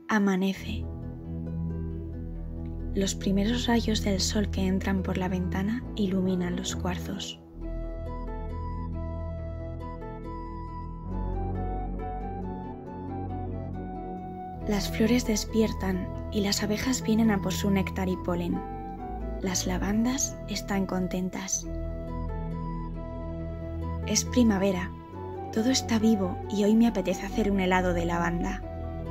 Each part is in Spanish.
Amanece. Los primeros rayos del sol que entran por la ventana iluminan los cuarzos. Las flores despiertan y las abejas vienen a por su néctar y polen. Las lavandas están contentas. Es primavera, todo está vivo y hoy me apetece hacer un helado de lavanda.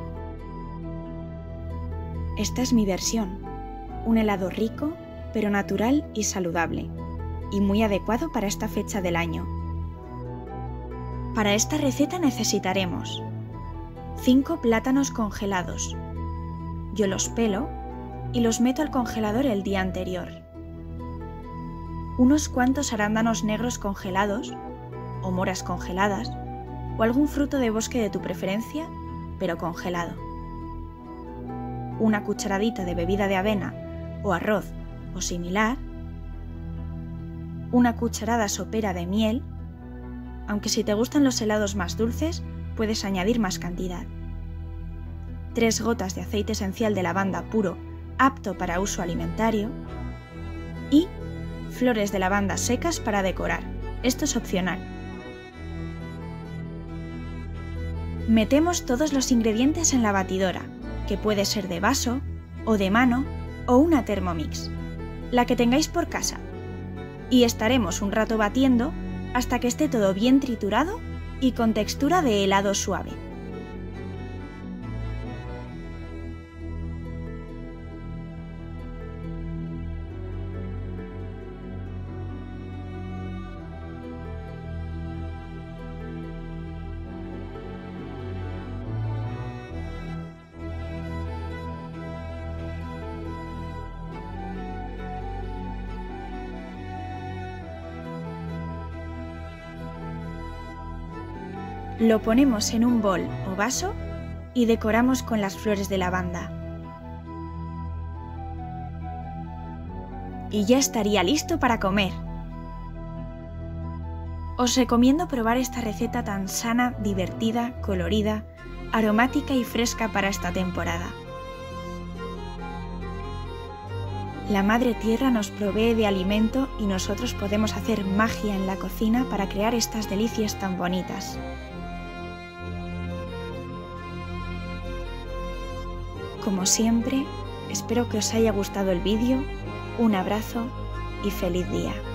Esta es mi versión, un helado rico, pero natural y saludable, y muy adecuado para esta fecha del año. Para esta receta necesitaremos 5 plátanos congelados. Yo los pelo y los meto al congelador el día anterior. Unos cuantos arándanos negros congelados, o moras congeladas, o algún fruto de bosque de tu preferencia, pero congelado. Una cucharadita de bebida de avena o arroz o similar. Una cucharada sopera de miel, aunque si te gustan los helados más dulces, puedes añadir más cantidad. 3 gotas de aceite esencial de lavanda puro, apto para uso alimentario. Y flores de lavanda secas para decorar. Esto es opcional. Metemos todos los ingredientes en la batidora, que puede ser de vaso, o de mano, o una Thermomix, la que tengáis por casa. Y estaremos un rato batiendo hasta que esté todo bien triturado y con textura de helado suave. Lo ponemos en un bol o vaso y decoramos con las flores de lavanda. Y ya estaría listo para comer. Os recomiendo probar esta receta tan sana, divertida, colorida, aromática y fresca para esta temporada. La Madre Tierra nos provee de alimento y nosotros podemos hacer magia en la cocina para crear estas delicias tan bonitas. Como siempre, espero que os haya gustado el vídeo, un abrazo y feliz día.